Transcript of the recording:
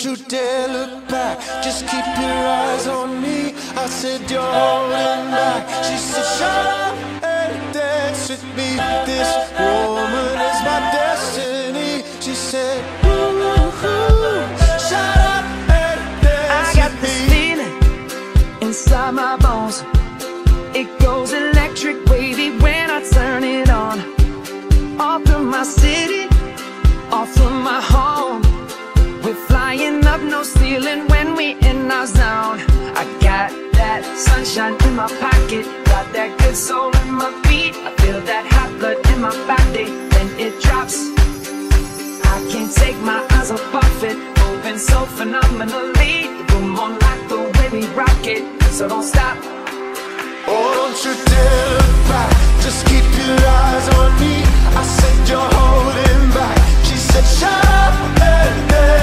don't you dare look back, just keep your eyes on me. I said you're holding back. She said shut up and dance with me. This woman is my destiny. She said shut up and dance with me. I got this feeling inside my bones. It goes electric wavy when I turn it on. Off from my city, off from my home. We're flying up, no ceiling when we in our zone. I got that sunshine in my pocket, got that good soul in my feet. I feel that hot blood in my body when it drops. I can't take my eyes off it, moving so phenomenally. The room on like the way we rock it, so don't stop. Oh, don't you dare look back, just keep your eyes on me. I said you're holding back. She said shut up and dance.